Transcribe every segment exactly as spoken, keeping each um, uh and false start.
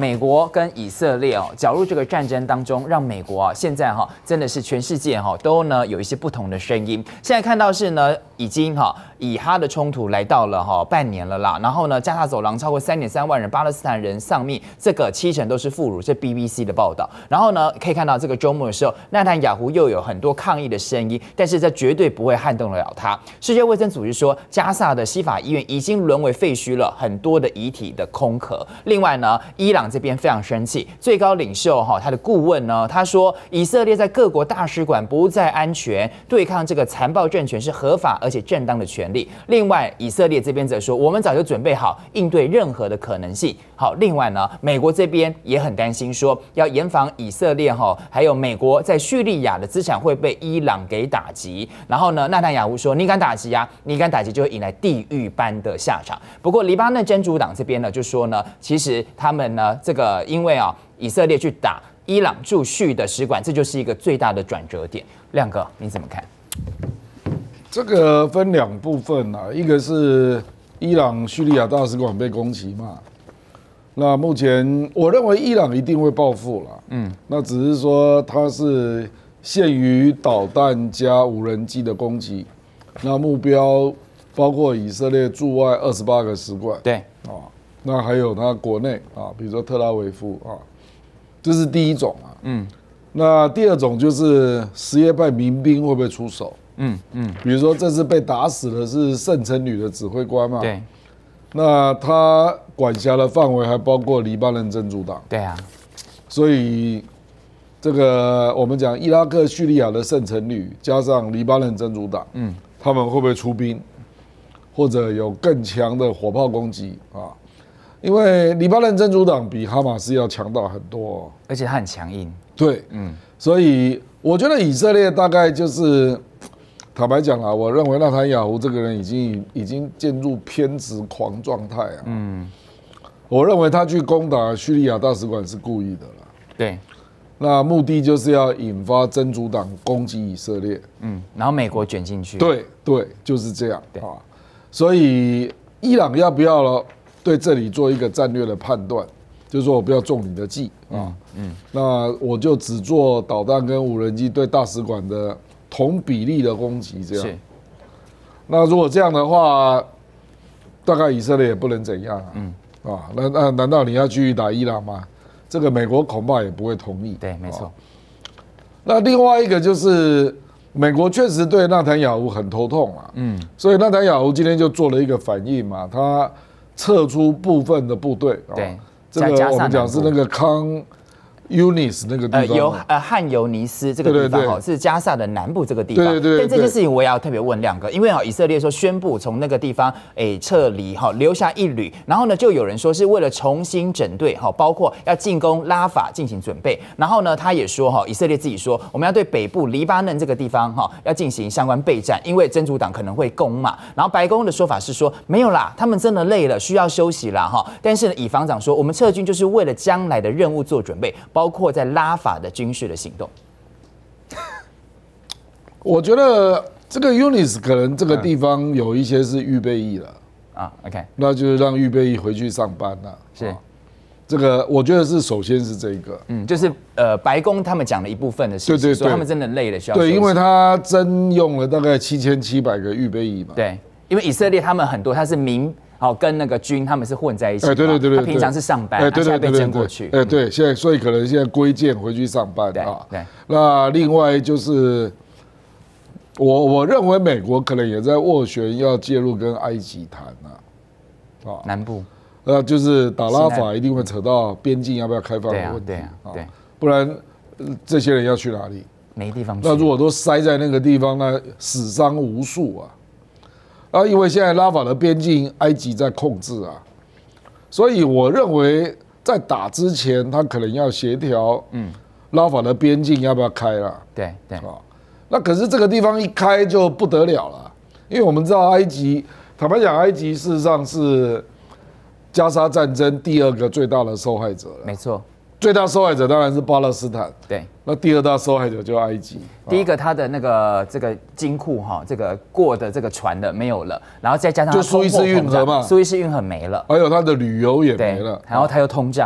美国跟以色列哦搅入这个战争当中，让美国啊现在哈真的是全世界哈都呢有一些不同的声音。现在看到是呢已经哈以哈的冲突来到了哈半年了啦，然后呢加沙走廊超过三点三万人巴勒斯坦人丧命，这个七成都是妇孺，这 B B C 的报道。然后呢可以看到这个周末的时候，纳坦雅胡又有很多抗议的声音，但是这绝对不会撼动得了他。世界卫生组织说，加萨的西法医院已经沦为废墟了，很多的遗体的空壳。另外呢，伊朗这边非常生气，最高领袖哈他的顾问呢，他说以色列在各国大使馆不再安全，对抗这个残暴政权是合法而且正当的权利。另外，以色列这边则说，我们早就准备好应对任何的可能性。好，另外呢，美国这边也很担心，说要严防以色列哈还有美国在叙利亚的资产会被伊朗给打击。然后呢，纳坦雅胡说，你敢打击啊？你敢打击就会引来地狱般的下场。不过，黎巴嫩真主党这边呢就说呢，其实他们呢这个因为啊以色列去打伊朗驻叙的使馆，这就是一个最大的转折点。亮哥，你怎么看？ 这个分两部分啊，一个是伊朗叙利亚大使馆被攻击嘛，那目前我认为伊朗一定会报复了，嗯，那只是说它是限于导弹加无人机的攻击，那目标包括以色列驻外二十八个使馆， 对啊，那还有它国内啊，比如说特拉维夫啊，这是第一种啊，嗯，那第二种就是什叶派民兵会不会出手？嗯嗯，比如说这次被打死的是圣城旅的指挥官嘛， 对， 那他管辖的范围还包括黎巴嫩真主党， 对啊， 所以这个我们讲伊拉克、叙利亚的圣城旅加上黎巴嫩真主党，嗯，他们会不会出兵，或者有更强的火炮攻击啊？因为黎巴嫩真主党比哈马斯要强大很多，哦， 而且他很强硬， 对，嗯，所以我觉得以色列大概就是。坦白讲啦，我认为纳坦雅胡这个人已经已经进入偏执狂状态啊。嗯，我认为他去攻打叙利亚大使馆是故意的啦。 对， 那目的就是要引发真主党攻击以色列。 嗯，然后美国卷进去。 对对，就是这样啊。所以伊朗要不要对这里做一个战略的判断，就是说我不要中你的计啊。嗯，那我就只做导弹跟无人机对大使馆的。同比例的攻击，这样。那如果这样的话，大概以色列也不能怎样啊。嗯。啊，那那难道你要继续打伊朗吗？这个美国恐怕也不会同意。 对，没错。啊， 那另外一个就是美国确实对纳坦雅胡很头痛啊。嗯。所以纳坦雅胡今天就做了一个反应嘛，他撤出部分的部队。 对。 这个我们讲是那个康。Yunis 那个地方，呃， 尤呃汉尤尼斯这个地方哈是加萨的南部这个地方， 对对对。 但这件事情我也要特别问亮哥，因为哈以色列说宣布从那个地方诶撤离哈，留下一旅，然后呢就有人说是为了重新整队哈，包括要进攻拉法进行准备，然后呢他也说哈以色列自己说我们要对北部黎巴嫩这个地方哈要进行相关备战，因为真主党可能会攻嘛。然后白宫的说法是说没有啦，他们真的累了，需要休息啦哈。但是呢以防长说我们撤军就是为了将来的任务做准备。包括在拉法的军事的行动， 我觉得这个 Yunis 可能这个地方有一些是预备役了啊 ，OK， 那就是让预备役回去上班了。 是，啊， 这个我觉得是首先是这个， 嗯，就是呃白宫他们讲了一部分的事情，对对对，说他们真的累了需要休息。 对，因为他征用了大概七千七百个预备役嘛。 对，因为以色列他们很多他是民。好，跟那个军他们是混在一起。 哎，对对对对， 他平常是上班，哎，对对对，被征过去。 哎，对，现在所以可能现在归建回去上班啊。 对。 那另外就是，我我认为美国可能也在斡旋要介入跟埃及谈啊。 啊。南部。 呃，就是打拉法一定会扯到边境要不要开放的问题。 对啊，对。 不然这些人要去哪里？ 没地方去。 那如果都塞在那个地方，那死伤无数啊。啊，因为现在拉法的边境埃及在控制啊，所以我认为在打之前，他可能要协调，嗯，拉法的边境要不要开了？ 对对啊，那可是这个地方一开就不得了了，因为我们知道埃及，坦白讲，埃及事实上是加沙战争第二个最大的受害者了。 没错。 最大受害者当然是巴勒斯坦， 对。 那第二大受害者就埃及。 第一个，他的那个这个金库哈，这个过的这个船的没有了，然后再加上就苏伊士运河嘛， 苏伊士运河没了， 还有他的旅游也没了， 然后他又通胀。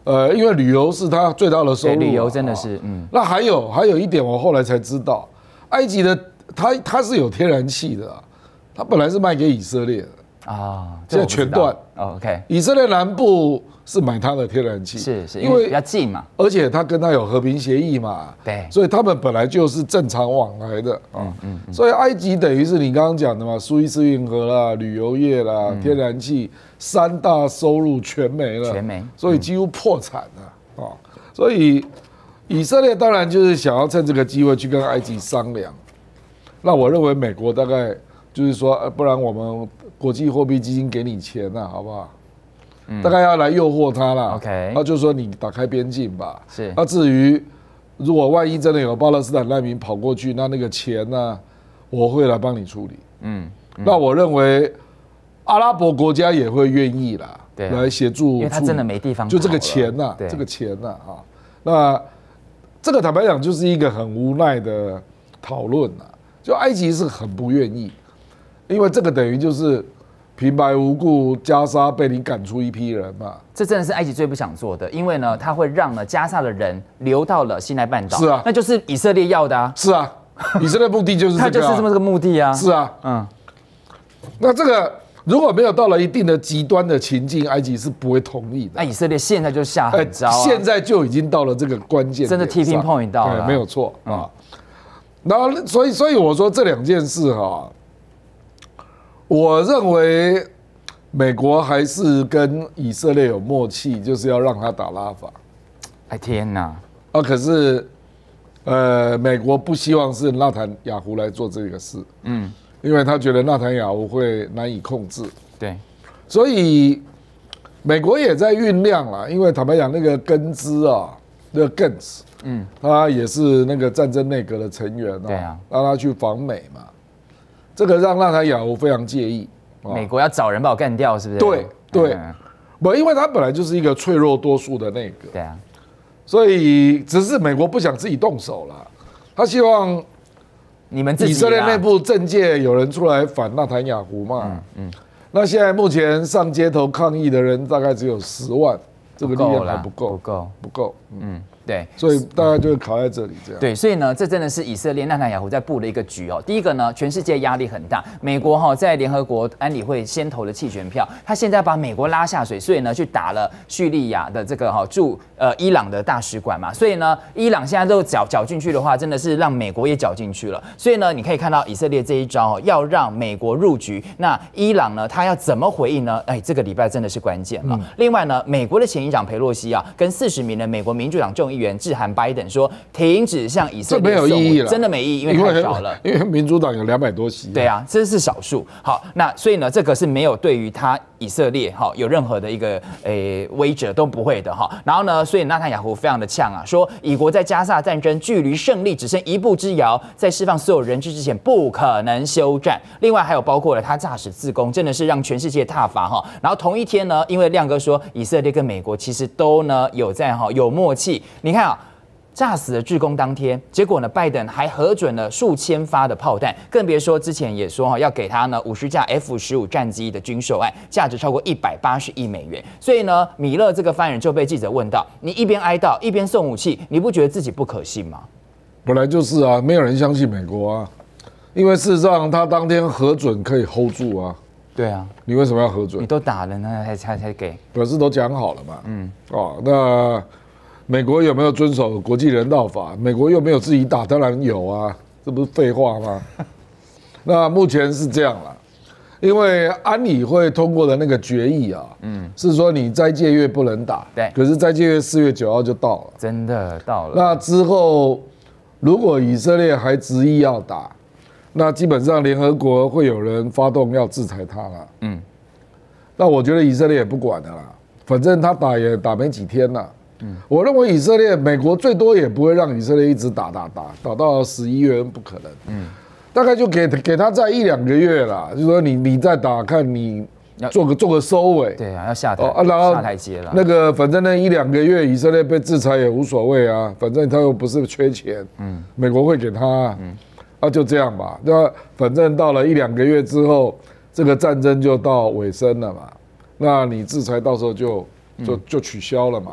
呃，因为旅游是它最大的收入， 旅游真的是，嗯。 那还有还有一点，我后来才知道，埃及的它它是有天然气的、啊，它本来是卖给以色列的。 啊， 现在全断。 哦 OK， 以色列南部是买它的天然气， 是是因为比较近嘛， 而且它跟它有和平协议嘛， 对， 所以他们本来就是正常往来的啊。嗯嗯。所以埃及等于是你刚刚讲的嘛，苏伊士运河啦、旅游业啦、嗯、天然气三大收入全没了， 全没， 所以几乎破产了啊。所以以色列当然就是想要趁这个机会去跟埃及商量。那我认为美国大概就是说，不然我们国际货币基金给你钱了、啊，好不好？嗯、大概要来诱惑他了。 OK， 那就说你打开边境吧。 是。 那至于如果万一真的有巴勒斯坦难民跑过去，那那个钱呢、啊，我会来帮你处理。嗯。嗯那我认为阿拉伯国家也会愿意啦，对、啊，来协助， 因为他真的没地方跑了。 就这个钱呐、啊，这个钱呐啊，那这个坦白讲就是一个很无奈的讨论呐。就埃及是很不愿意。因为这个等于就是平白无故加沙被你赶出一批人嘛， 这真的是埃及最不想做的，因为呢，它会让呢加沙的人流到了西奈半岛， 是啊， 那就是以色列要的啊， 是啊，以色列目的就是这个、啊， 他就是这么个目的啊， 是啊，嗯，那这个如果没有到了一定的极端的情境，埃及是不会同意的。 那以色列现在就下狠招、啊欸，现在就已经到了这个关键， 真的 tipping point 到了， 没有错啊。然后，所以，所以我说这两件事哈。我认为美国还是跟以色列有默契，就是要让他打拉法。 哎天哪！ 啊，可是，呃，美国不希望是纳坦雅胡来做这个事，嗯，因为他觉得纳坦雅胡会难以控制。 对， 所以美国也在酝酿啦。因为坦白讲，那个根兹啊，那个 Gantz， 嗯，他也是那个战争内阁的成员啊， 对啊， 让他去访美嘛。这个让纳坦雅胡非常介意， 美国要找人把我干掉，是不是？ 对对，不、嗯，因为他本来就是一个脆弱多数的内阁， 对啊， 所以只是美国不想自己动手了，他希望你们自己以色列内部政界有人出来反纳坦雅胡嘛，嗯嗯，那现在目前上街头抗议的人大概只有十万，这个力量还不够， 不够， 不够， 嗯。对， 所以大概就是卡在这里这样。 对，所以呢，这真的是以色列纳坦雅胡在布的一个局哦。第一个呢，全世界压力很大，美国哈、哦、在联合国安理会先投了弃权票，他现在把美国拉下水，所以呢去打了叙利亚的这个哈、哦、驻呃伊朗的大使馆嘛，所以呢伊朗现在都搅搅进去的话，真的是让美国也搅进去了。所以呢，你可以看到以色列这一招、哦、要让美国入局，那伊朗呢他要怎么回应呢？哎，这个礼拜真的是关键了。嗯、另外呢，美国的前议长佩洛西啊，跟四十名的美国民主党众议员致函拜登说，停止向以色列送武， 这没有意义了， 真的没意义，因为太少了。 因为民主党有两百多席。 对啊，这是少数。好，那所以呢，这个是没有对于他以色列哈有任何的一个诶威慑都不会的哈。然后呢，所以纳坦雅胡非常的呛啊，说以国在加萨战争距离胜利只剩一步之遥，在释放所有人质之前不可能休战。另外还有包括了他诈死自宫，真的是让全世界挞伐哈。然后同一天呢，因为亮哥说以色列跟美国其实都呢有在哈有默契，你看啊。炸死了志工当天，结果呢，拜登还核准了数千发的炮弹，更别说之前也说哈要给他呢五十架 F 十五战机的军售案，价值超过一百八十亿美元。所以呢，米勒这个发言人就被记者问到：你一边哀悼一边送武器，你不觉得自己不可信吗？ 本来就是啊，没有人相信美国啊，因为事实上他当天核准可以 hold 住啊。 对啊， 你为什么要核准？ 你都打了，那才才才给， 表示都讲好了嘛。嗯，哦，那。美国有没有遵守国际人道法？美国又没有自己打，当然有啊，这不是废话吗？那目前是这样啦，因为安理会通过的那个决议啊，嗯，是说你斋戒月不能打， 对， 可是斋戒月四月九号就到了， 真的到了。 那之后，如果以色列还执意要打，那基本上联合国会有人发动要制裁他了，嗯，那我觉得以色列也不管了啦，反正他打也打没几天了。嗯、我认为以色列、美国最多也不会让以色列一直打打打打到十一月，不可能。嗯，大概就给给他在一两个月啦，就说你你再打，看你做个做个收尾。 对啊，要下台、 哦啊、然后下台阶了。 那个反正那一两个月以色列被制裁也无所谓啊，反正他又不是缺钱。嗯，美国会给他、啊。嗯，啊就这样吧。那反正到了一两个月之后，这个战争就到尾声了嘛。那你制裁到时候就就就取消了嘛。 对。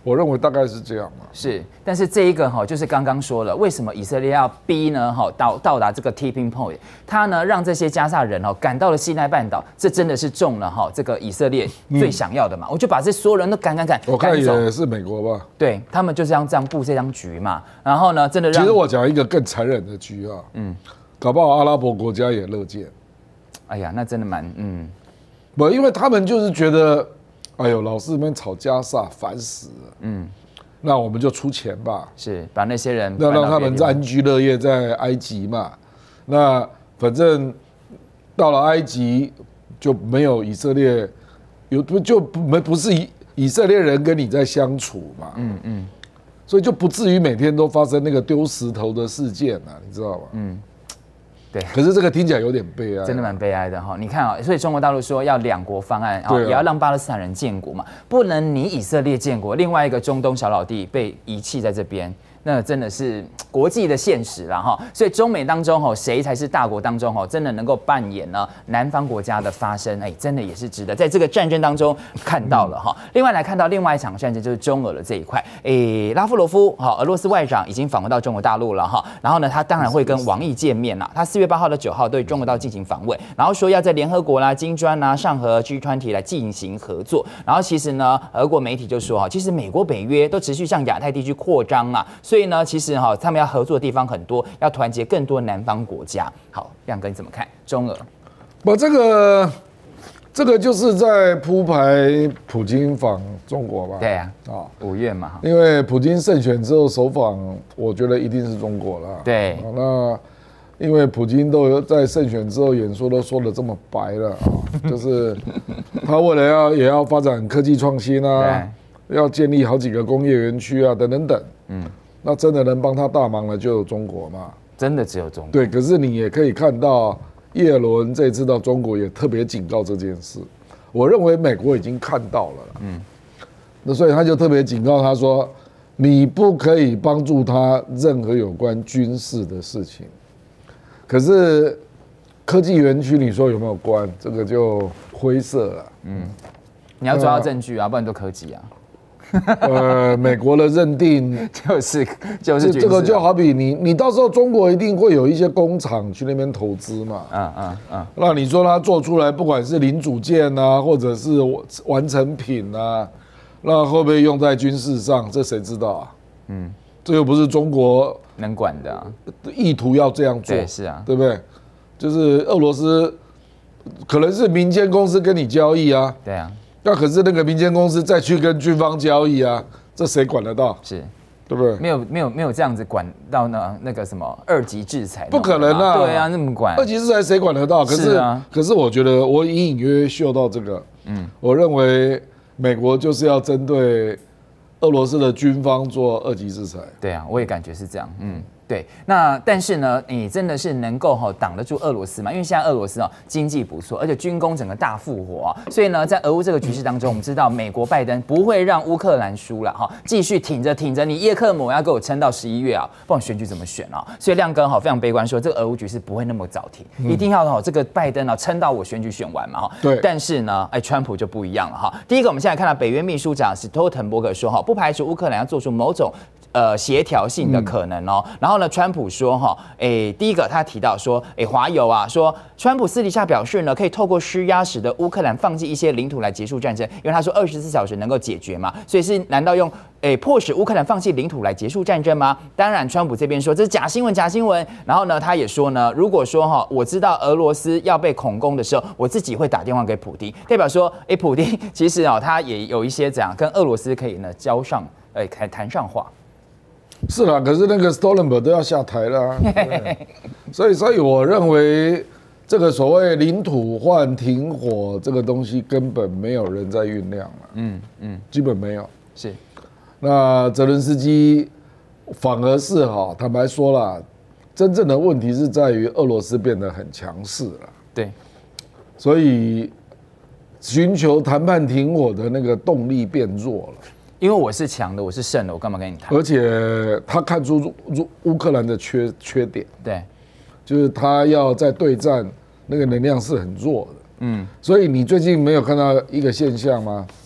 我认为大概是这样嘛。 是，但是这一个哈，就是刚刚说了，为什么以色列要逼呢？哈，到到达这个 tipping point， 他呢让这些加萨人哈赶到了西奈半岛，这真的是中了哈这个以色列最想要的嘛？嗯、我就把这所有人都赶赶赶， 我看也是美国吧？ 对他们就是要这样布这张局嘛。然后呢，真的让其实我讲一个更残忍的局啊，嗯，搞不好阿拉伯国家也乐见。 哎呀，那真的蛮嗯， 不，因为他们就是觉得。哎呦，老是们吵加萨，烦死了。嗯，那我们就出钱吧， 是把那些人， 那让他们安居乐业在埃及嘛。那反正到了埃及就没有以色列，有就不不是以以色列人跟你在相处嘛。嗯嗯，所以就不至于每天都发生那个丢石头的事件啊，你知道吗？嗯。对，可是这个听起来有点悲哀， 真的蛮悲哀的哈。你看啊，所以中国大陆说要两国方案，也要让巴勒斯坦人建国嘛，不能你以色列建国，另外一个中东小老弟被遗弃在这边。那真的是国际的现实啦哈，所以中美当中哈，谁才是大国当中哈，真的能够扮演呢南方国家的发声？哎，真的也是值得在这个战争当中看到了哈。另外来看到另外一场战争就是中俄的这一块，哎，拉夫罗夫哈，俄罗斯外长已经访问到中国大陆了哈，然后呢，他当然会跟王毅见面啦。他四月八号到九号对中国大陆进行访问，然后说要在联合国啦、金砖啦、上合 G 二十来进行合作。然后其实呢，俄国媒体就说哈，其实美国、北约都持续向亚太地区扩张啊，所以呢，其实哈，他们要合作的地方很多，要团结更多南方国家。好，亮哥你怎么看中俄？ 不，这个这个就是在铺排普京访中国吧？ 对啊，啊，五月嘛， 因为普京胜选之后首访，我觉得一定是中国了。 对， 那因为普京都有在胜选之后演说都说的这么白了啊，就是他为了要也要发展科技创新啊。要建立好几个工业园区啊，等等等，嗯，那真的能帮他大忙的就有中国嘛？ 真的只有中国。 对，可是你也可以看到，叶伦这次到中国也特别警告这件事。我认为美国已经看到了，嗯，那所以他就特别警告他说，你不可以帮助他任何有关军事的事情。可是科技园区，你说有没有关？这个就灰色了，嗯， 你要抓到证据啊，不然都科技啊。 呃，美国的认定就是就是这个就好比你你到时候中国一定会有一些工厂去那边投资嘛，嗯嗯嗯，那你说它做出来不管是零组件啊，或者是完成品啊，那会不会用在军事上？这谁知道啊？嗯，这又不是中国能管的啊， 意图要这样做， 对，是啊， 对不对？就是俄罗斯可能是民间公司跟你交易啊， 对啊。 那可是那个民间公司再去跟军方交易啊，这谁管得到？ 是， 对不对？ 没有没有没有这样子管到那那个什么二级制裁， 不可能啊！ 对啊，那么管二级制裁谁管得到？可是， 是啊， 可是我觉得我隐隐约约嗅到这个，嗯，我认为美国就是要针对俄罗斯的军方做二级制裁。 对啊，我也感觉是这样，嗯。对，那但是呢，你真的是能够哈挡得住俄罗斯吗？因为现在俄罗斯哦经济不错，而且军工整个大复活啊，所以呢，在俄乌这个局势当中，我们知道美国拜登不会让乌克兰输了哈，继续挺着挺着，你叶克膜要给我撑到十一月啊，不然选举怎么选啊？所以亮哥哈非常悲观说，这个俄乌局势不会那么早停，一定要哈这个拜登啊撑到我选举选完嘛哈。 对。 但是呢，哎，川普就不一样了哈。第一个，我们现在看到北约秘书长史托滕伯格说哈，不排除乌克兰要做出某种呃协调性的可能哦。然后呢，川普说哈，哎，第一个他提到说，哎，华友啊说，川普私底下表示呢，可以透过施压使得乌克兰放弃一些领土来结束战争，因为他说二十四小时能够解决嘛，所以是难道用哎迫使乌克兰放弃领土来结束战争吗？当然，川普这边说这是假新闻，假新闻。然后呢，他也说呢，如果说哈，我知道俄罗斯要被恐攻的时候，我自己会打电话给普丁，代表说，哎，普丁其实啊，他也有一些怎样跟俄罗斯可以呢交上，哎，谈上话。 是啦，可是那个 Stoltenberg 都要下台了、啊，所以所以我认为这个所谓领土换停火这个东西根本没有人在酝酿了，嗯嗯，基本没有。 是， 那泽伦斯基反而是哈，坦白说啦，真正的问题是在于俄罗斯变得很强势了， 对， 所以寻求谈判停火的那个动力变弱了。 因为我是强的，我是胜的，我干嘛跟你谈？ 而且他看出乌克兰的缺缺点， 对， 就是他要在对战那个能量是很弱的，嗯，所以你最近没有看到一个现象吗？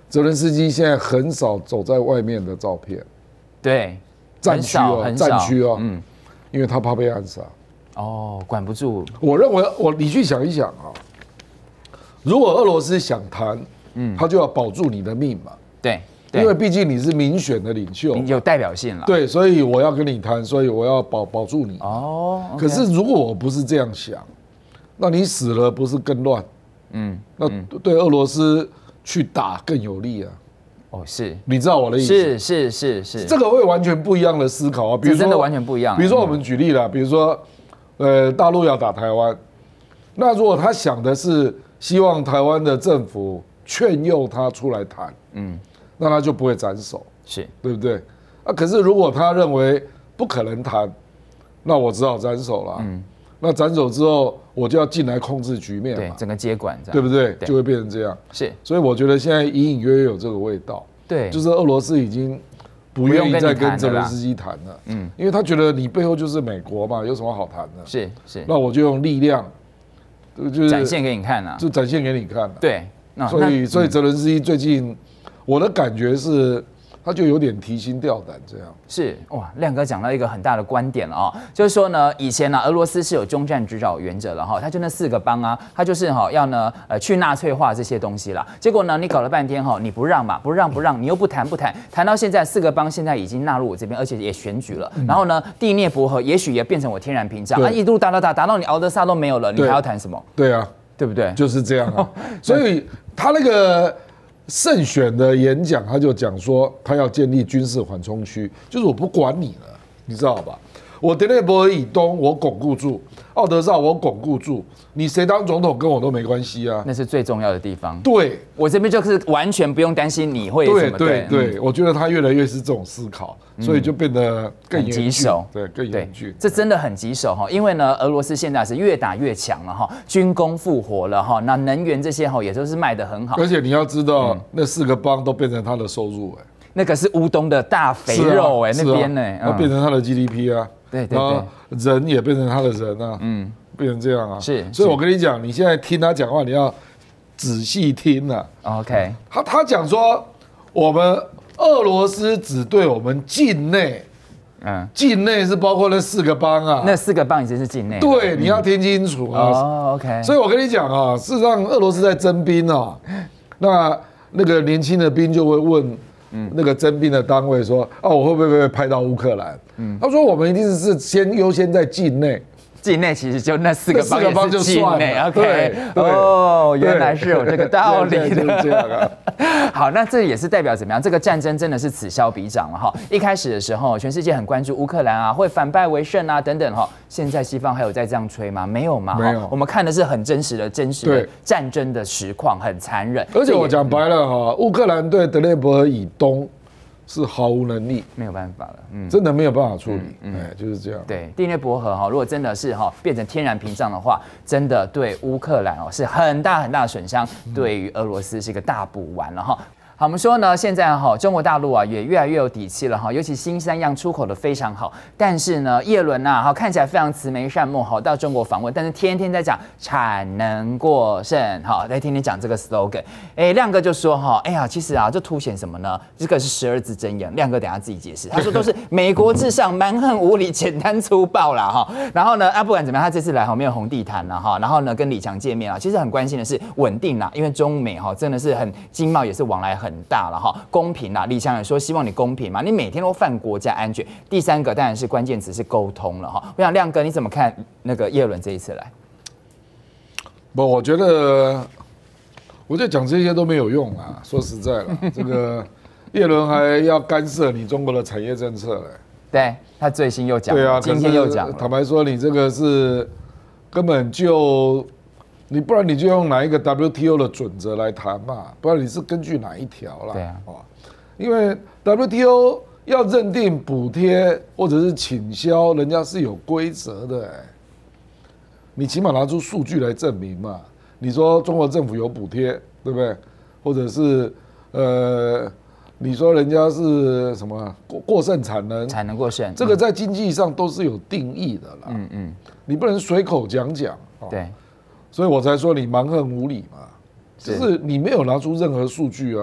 泽连斯基现在很少走在外面的照片， 对， 战区哦，战区哦，嗯，因为他怕被暗杀。 哦，管不住。 我认为，我你去想一想啊，如果俄罗斯想谈，嗯，他就要保住你的命嘛。 对， 因为毕竟你是民选的领袖， 有代表性了。 对，所以我要跟你谈，所以我要保保住你。哦， okay、可是如果我不是这样想，那你死了不是更乱？嗯，那对俄罗斯去打更有利啊。哦， 是， 你知道我的意思？ 是是是是， 这个会完全不一样的思考啊。比如说， 真的完全不一样。 比如说，我们举例了，比如说，呃，大陆要打台湾，那如果他想的是希望台湾的政府劝诱他出来谈，嗯，那他就不会斩首， 是对不对？啊，可是如果他认为不可能谈，那我只好斩首了。嗯，那斩首之后，我就要进来控制局面嘛， 对，整个接管， 对不对？就会变成这样。 是， 所以我觉得现在隐隐约约有这个味道。 对， 就是俄罗斯已经不愿意再跟泽连斯基谈了，嗯，因为他觉得你背后就是美国嘛，有什么好谈的？ 是是， 那我就用力量， 就是展现给你看啊， 就展现给你看。 对， 所以所以泽连斯基最近，我的感觉是，他就有点提心吊胆这样。 是哇，亮哥讲到一个很大的观点了啊、哦，就是说呢，以前呢、啊，俄罗斯是有终战指导原则了哈，他就那四个邦啊，他就是哈要呢呃去纳粹化这些东西啦。结果呢，你搞了半天哈，你不让嘛，不让不让，你又不谈不谈，谈到现在四个邦现在已经纳入我这边，而且也选举了。嗯、然后呢，第聂伯河也许也变成我天然屏障啊，一路打打打打到你敖德萨都没有了，你还要谈什么？ 对啊， 对不对？ 就是这样啊。所以他那个。胜选的演讲，他就讲说，他要建立军事缓冲区，就是我不管你了，你知道吧？我德涅伯尔以东我巩固住，奥德萨我巩固住，你谁当总统跟我都没关系啊。 那是最重要的地方。 对， 我这边就是完全不用担心你会什么。 对对对，我觉得他越来越是这种思考，所以就变得更棘手。对，更严峻。 这真的很棘手哈，因为呢，俄罗斯现在是越打越强了哈，军工复活了哈，那能源这些哈也都是卖得很好。 而且你要知道，那四个邦都变成他的收入哎。 那个是乌东的大肥肉哎，那边呢， 那变成他的 G D P 啊。 对对对， 人也变成他的人啊，嗯，变成这样啊， 是， 所以我跟你讲，你现在听他讲话，你要仔细听啊。 OK， 他他讲说，我们俄罗斯只对我们境内，嗯，境内是包括那四个邦啊， 那四个邦已经是境内， 对，你要听清楚啊。 哦 ，OK， 所以我跟你讲啊，事实上俄罗斯在征兵啊，那那个年轻的兵就会问。嗯，那个征兵的单位说：“啊，我会不会被派到乌克兰？”嗯，他说：“我们一定是先优先在境内， 境内其实就那四个邦， 四个邦就算了。 OK， 哦，原来是有这个道理的， 就是这样啊。 好，那这也是代表怎么样？这个战争真的是此消彼长了哈。一开始的时候，全世界很关注乌克兰啊，会反败为胜啊等等哈。现在西方还有在这样吹吗？没有吗？ 没有。 我们看的是很真实的、真实的战争的实况，很残忍。 而且我讲白了哈，乌克兰对德涅伯尔以东是毫无能力， 没有办法了，嗯， 真的没有办法处理，嗯，哎，就是这样。 对，第聂伯河哈，如果真的是哈变成天然屏障的话，真的对乌克兰哦是很大很大的损伤，对于俄罗斯是一个大补丸了哈。好，我们说呢，现在哈中国大陆啊也越来越有底气了哈，尤其新三样出口的非常好，但是呢，叶伦呐哈看起来非常慈眉善目哈，到中国访问，但是天天在讲产能过剩，哈，在天天讲这个 slogan， 哎，亮哥就说哈，哎呀，其实啊，这凸显什么呢？这个是十二字真言，亮哥等一下自己解释，他说都是美国至上，蛮横无理，简单粗暴啦哈。然后呢，啊不管怎么样，他这次来哈没有红地毯了哈，然后呢跟李强见面啊，其实很关心的是稳定啦，因为中美哈真的是很经贸也是往来很。很大了哈，公平啦。李强也说希望你公平嘛，你每天都犯国家安全。第三个当然是关键词是沟通了哈。我想亮哥你怎么看那个叶伦这一次来？ 不，我觉得，我觉得讲这些都没有用啊。说实在了，这个叶伦还要干涉你中国的产业政策嘞。 对他最新又讲， 对啊， 今天又讲。 坦白说，你这个是根本就。你不然你就用哪一个 W T O 的准则来谈嘛？不然你是根据哪一条啦？ 对啊， 因为 W T O 要认定补贴或者是倾销，人家是有规则的、欸。你起码拿出数据来证明嘛。你说中国政府有补贴，对不对？或者是呃，你说人家是什么过过剩产能？ 产能过剩， 这个在经济上都是有定义的啦。嗯嗯，你不能随口讲讲。 对。 所以我才说你蛮横无理嘛，就是你没有拿出任何数据啊，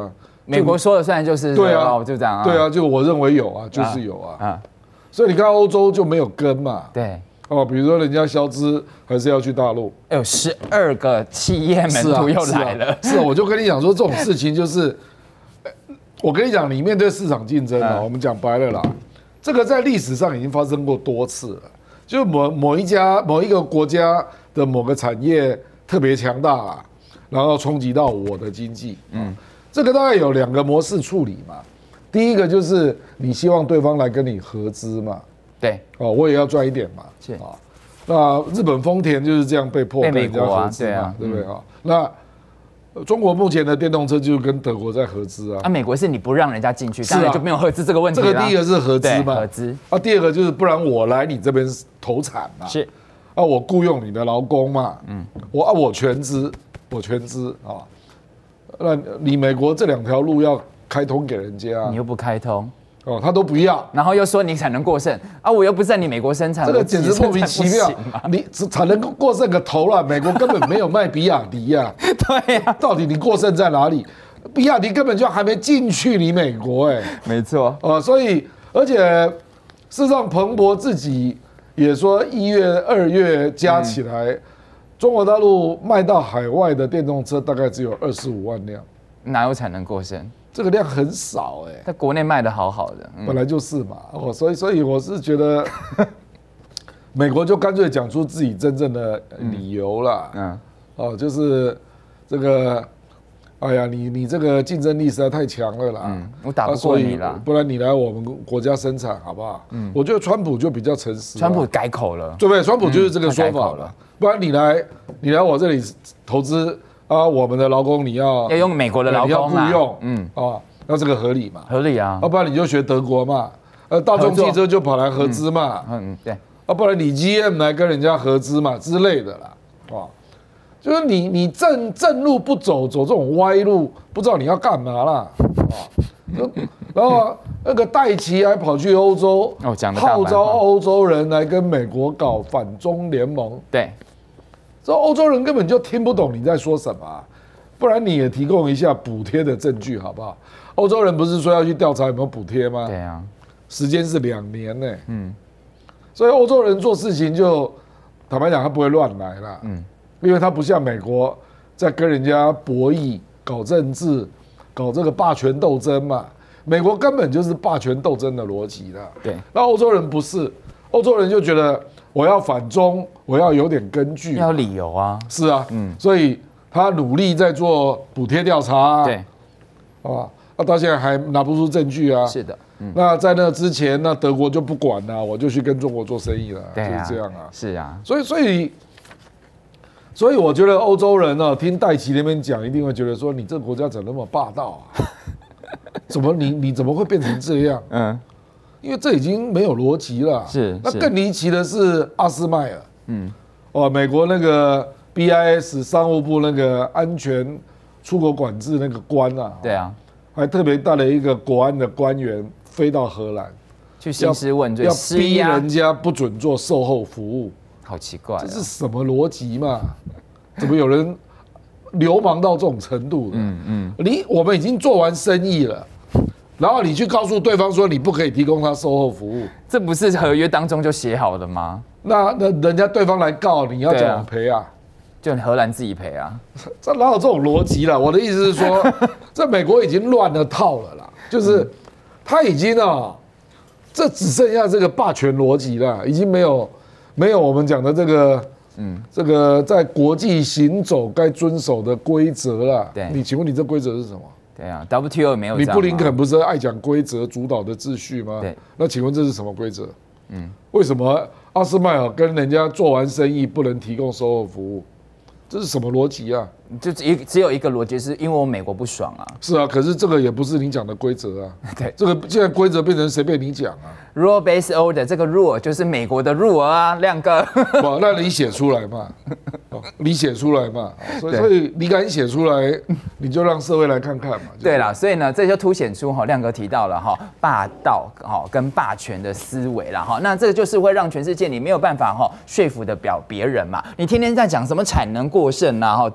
美国说了算，就是对啊， 哦、就这样啊。 对啊，就我认为有啊，就是有啊。 啊， 所以你看欧洲就没有跟嘛。 对。 哦，比如说人家消资还是要去大陆， 哎呦，十二个企业门徒又来了。 是啊，是啊，我就跟你讲说这种事情就是，我跟你讲，你面对市场竞争啊，嗯、我们讲白了啦，这个在历史上已经发生过多次了。就某某一家某一个国家的某个产业特别强大啦，然后冲击到我的经济。嗯，这个大概有两个模式处理嘛。第一个就是你希望对方来跟你合资嘛。 对。 哦，我也要赚一点嘛。是啊。那日本丰田就是这样被迫跟人家合资嘛，对不对啊？那中国目前的电动车就是跟德国在合资啊。 啊，美国是你不让人家进去，当然就没有合资这个问题啦。 这个第一个是合资嘛， 合资。 啊，第二个就是不然我来你这边投产嘛。 是。 啊，我雇佣你的劳工嘛。嗯。我啊，我全资，我全资啊。那你美国这两条路要开通给人家， 你又不开通。 哦，他都不要， 然后又说你产能过剩啊，我又不在你美国生产， 这个简直莫名其妙。你产能过剩个头了，美国根本没有卖比亚迪呀、啊。 对呀、啊， 到底你过剩在哪里？比亚迪根本就还没进去你美国哎、欸。 没错。 哦，所以而且事实上，彭博自己也说，一月、二月加起来，嗯、中国大陆卖到海外的电动车大概只有二十五万辆， 哪有产能过剩？ 这个量很少哎、欸， 在国内卖的好好的， 嗯、本来就是嘛，哦，所以所以我是觉得，美国就干脆讲出自己真正的理由啦，嗯，哦，就是这个，哎呀，你你这个竞争力实在太强了啦，嗯， 我打不过你啦， 不然你来我们国家生产好不好？嗯，我觉得川普就比较诚实， 川普改口了， 对不对？川普就是这个说法了，不然你来你来我这里投资。啊，我们的劳工你要要用美国的劳工啊，雇佣，嗯，啊，那这个合理嘛？ 合理啊， 要不然你就学德国嘛，呃，大众汽车就跑来合资嘛，嗯嗯，对，要不然你 G M 来跟人家合资嘛之类的啦，啊，就是你你正正路不走，走这种歪路，不知道你要干嘛啦，啊，然后那个戴奇还跑去欧洲， 哦，讲的号召欧洲人来跟美国搞反中联盟， 对。 这欧洲人根本就听不懂你在说什么、啊，不然你也提供一下补贴的证据好不好？欧洲人不是说要去调查有没有补贴吗？ 对啊， 时间是两年呢、欸。嗯，所以欧洲人做事情就坦白讲，他不会乱来啦。嗯，因为他不像美国在跟人家博弈、搞政治、搞这个霸权斗争嘛。美国根本就是霸权斗争的逻辑啦。 对， 那欧洲人不是，欧洲人就觉得。我要反中，我要有点根据， 要理由啊。 是啊，嗯，所以他努力在做补贴调查、啊， 对， 啊，那到现在还拿不出证据啊。 是的，嗯、 那在那之前，那德国就不管了，我就去跟中国做生意了， 对啊、 就是这样啊。 是啊， 所以所以所以我觉得欧洲人呢、啊，听戴奇那边讲，一定会觉得说，你这个国家怎么那么霸道啊？怎么你你怎么会变成这样？嗯。因为这已经没有逻辑了， 是。 那更离奇的是阿斯麦尔，嗯，哦，美国那个 B I S 商务部那个安全出口管制那个官啊， 对啊， 还特别带了一个国安的官员飞到荷兰去兴师问罪， 要逼人家不准做售后服务， 好奇怪、哦， 这是什么逻辑嘛？怎么有人流氓到这种程度？嗯嗯，你我们已经做完生意了。然后你去告诉对方说你不可以提供他售后服务， 这不是合约当中就写好的吗？ 那那人家对方来告你要怎么赔啊？ 就荷兰自己赔啊？ 这哪有这种逻辑啦？我的意思是说，这美国已经乱了套了啦，就是他已经啊，这只剩下这个霸权逻辑了，已经没有没有我们讲的这个嗯这个在国际行走该遵守的规则了。 对， 你请问你这规则是什么？ 对啊 ，W T O 也没有这样。 你布林肯不是爱讲规则主导的秩序吗？ 对。 那请问这是什么规则？嗯。为什么阿斯麦尔跟人家做完生意不能提供售后服务？这是什么逻辑啊？ 就只只有一个逻辑，是因为我美国不爽啊。 是啊，可是这个也不是你讲的规则啊。 对。 这个现在规则变成随便你讲啊。 Rule based order 这个 rule 就是美国的 rule 啊，亮哥。 不，那你写出来嘛。你写出来嘛，所以所以你敢写出来，你就让社会来看看嘛。 对啦，所以呢，这就凸显出哈，亮哥提到了哈霸道哈跟霸权的思维啦哈，那这个就是会让全世界你没有办法哈说服得了别人嘛。你天天在讲什么产能过剩啊哈等等哈，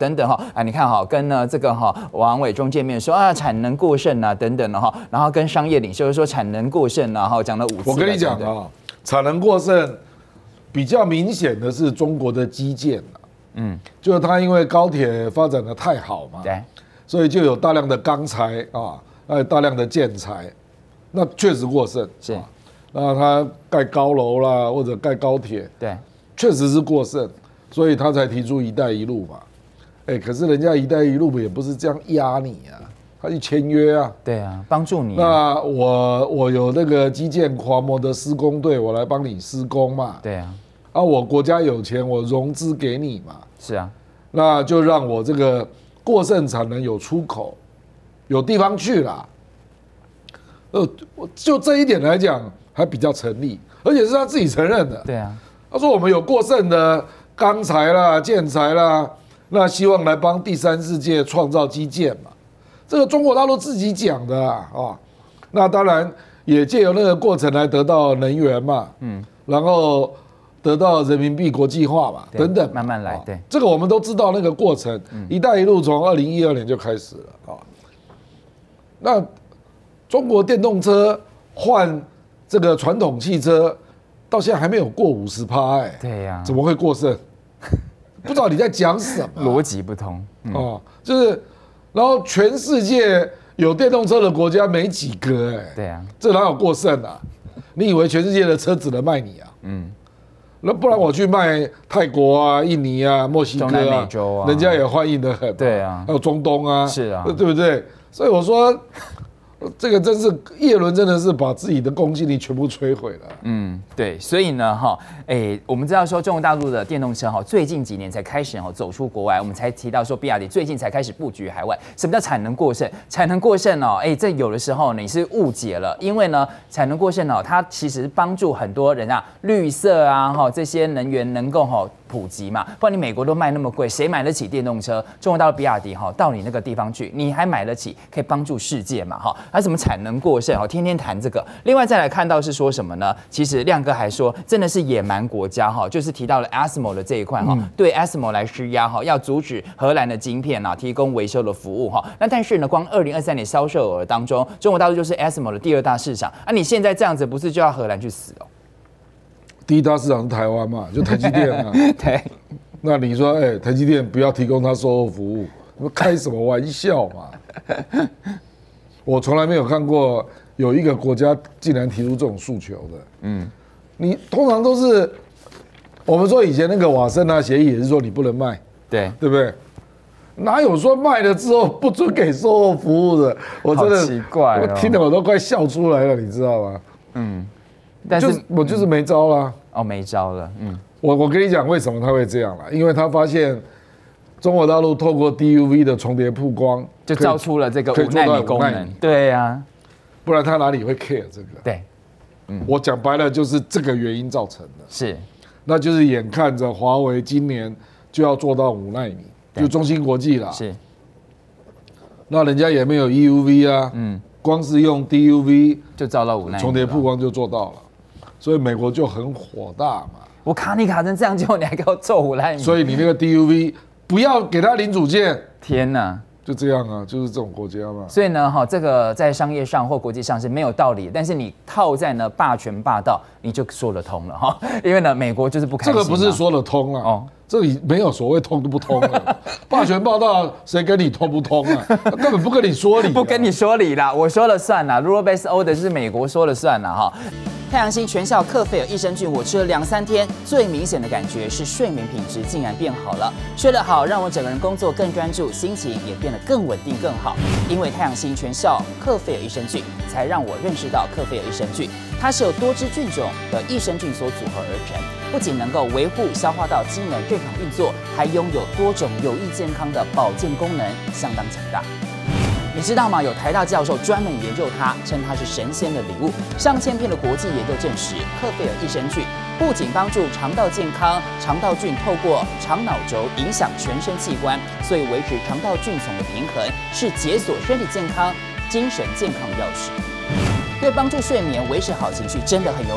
啊，你看哈，跟呢这个哈王伟忠见面说啊产能过剩啊等等的哈，然后跟商业领袖说产能过剩啊，哈讲了五次。 我跟你讲啊，产能过剩比较明显的是中国的基建啊，嗯，就是它因为高铁发展的太好嘛， 对， 所以就有大量的钢材啊，还有大量的建材，那确实过剩是。 那它盖高楼啦，或者盖高铁， 对， 确实是过剩，所以他才提出“一带一路”嘛。哎，可是人家“一带一路”也不是这样压你啊，他去签约啊。 对啊，帮助你。 那我我有那个基建狂魔的施工队，我来帮你施工嘛。 对啊。 啊，我国家有钱，我融资给你嘛。 是啊。 那就让我这个过剩产能有出口，有地方去啦。呃，就这一点来讲。还比较成立，而且是他自己承认的。 对啊， 他说我们有过剩的钢材啦、建材啦，那希望来帮第三世界创造基建嘛。这个中国大陆自己讲的啊，啊，那当然也借由那个过程来得到能源嘛，嗯，然后得到人民币国际化嘛，等等， 慢慢来。对， 这个我们都知道那个过程。一带一路从二零一二年就开始了啊。那中国电动车换这个传统汽车到现在还没有过五十趴，哎， 对呀， 怎么会过剩？不知道你在讲什么， 逻辑不通哦，就是，然后全世界有电动车的国家没几个，哎， 对啊， 这哪有过剩啊？你以为全世界的车只能卖你啊？嗯，那不然我去卖泰国啊、印尼啊、墨西哥啊， 啊人家也欢迎的很， 对啊， 还有中东啊， 是啊， 对不对？所以我说。这个真是叶伦真的是把自己的公信力全部摧毁了。 嗯，对，所以呢，哈，哎，我们知道说中国大陆的电动车哈，最近几年才开始哈走出国外，我们才提到说比亚迪最近才开始布局海外。什么叫产能过剩？产能过剩哦，哎，这有的时候你是误解了，因为呢，产能过剩哦，它其实帮助很多人啊，绿色啊，哈，这些能源能够哈。普及嘛，不然你美国都卖那么贵，谁买得起电动车？中国大陆比亚迪哈，到你那个地方去，你还买得起，可以帮助世界嘛哈？还什么产能过剩哈，天天谈这个。另外再来看到是说什么呢？其实亮哥还说，真的是野蛮国家哈，就是提到了 A S M O 的这一块哈，嗯、对 A S M O 来施压哈，要阻止荷兰的晶片啊提供维修的服务哈。那但是呢，光二零二三年销售额当中，中国大陆就是 A S M O 的第二大市场啊，你现在这样子，不是就要荷兰去死哦？ 第一大市场是台湾嘛，就台积电啊。 对。 那你说，哎、欸，台积电不要提供它售后服务，开什么玩笑嘛？我从来没有看过有一个国家竟然提出这种诉求的。嗯，你通常都是我们说以前那个瓦森纳协议也是说你不能卖， 对对不对？哪有说卖了之后不准给售后服务的？我真的好奇怪、哦， 我听得我都快笑出来了，你知道吗？嗯，但是、就是、我就是没招啦。 哦，没招了。嗯。 我我跟你讲，为什么他会这样啦？因为他发现中国大陆透过 D U V 的重叠曝光， 就造出了这个五奈米功能。对呀、啊， 不然他哪里会 care 这个？ 对， 嗯，我讲白了就是这个原因造成的。 是， 那就是眼看着华为今年就要做到五奈米，就中芯国际啦。 是， 那人家也没有 E U V 啊，嗯，光是用 D U V 就造到五奈米， 重叠曝光就做到了。所以美国就很火大嘛， 我卡你卡成这样，结果你还给我做五奈米， 所以你那个 D U V 不要给他零组件， 天哪， 就这样啊，就是这种国家嘛。 所以呢，哈，这个在商业上或国际上是没有道理的，但是你套在呢霸权霸道，你就说得通了哈。因为呢，美国就是不开心。 这个不是说得通啊，哦，这里没有所谓通不通的，霸权霸道谁跟你通不通啊？根本不跟你说理、啊， 不跟你说理啦，我说了算啦 ，rule based order 是美国说了算啦哈。太阳星全效克菲尔益生菌，我吃了两三天，最明显的感觉是睡眠品质竟然变好了。睡得好，让我整个人工作更专注，心情也变得更稳定更好。因为太阳星全效克菲尔益生菌，才让我认识到克菲尔益生菌，它是由多支菌种的益生菌所组合而成，不仅能够维护消化道机能正常运作，还拥有多种有益健康的保健功能，相当强大。你知道吗？有台大教授专门研究它，称它是神仙的礼物。上千篇的国际研究证实，克菲尔益生菌不仅帮助肠道健康，肠道菌透过肠脑轴影响全身器官，所以维持肠道菌丛的平衡是解锁身体健康、精神健康的钥匙。对帮助睡眠、维持好情绪真的很有感。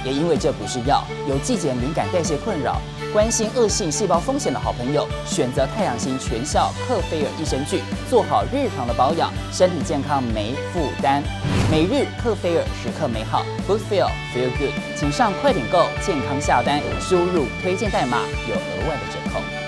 也因为这不是药，有季节敏感、代谢困扰、关心恶性细胞风险的好朋友，选择太阳星全效克菲尔益生菌，做好日常的保养，身体健康没负担。每日克菲尔，时刻美好 ，Good Feel Feel Good，请上快点购健康下单，输入推荐代码有额外的折扣。